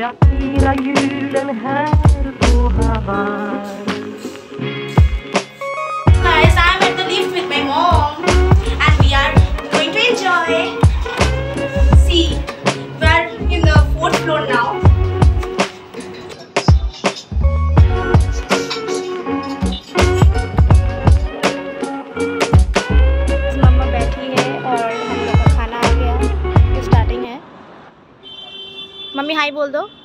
jag firar julen här på Hawaii. Guys, I'm at the lift with my mom and we are going to enjoy. See, we are in the 4th floor now. मम्मा बैठी है और हम लोग का खाना आ गया, starting है। Mummy हाय बोल दो।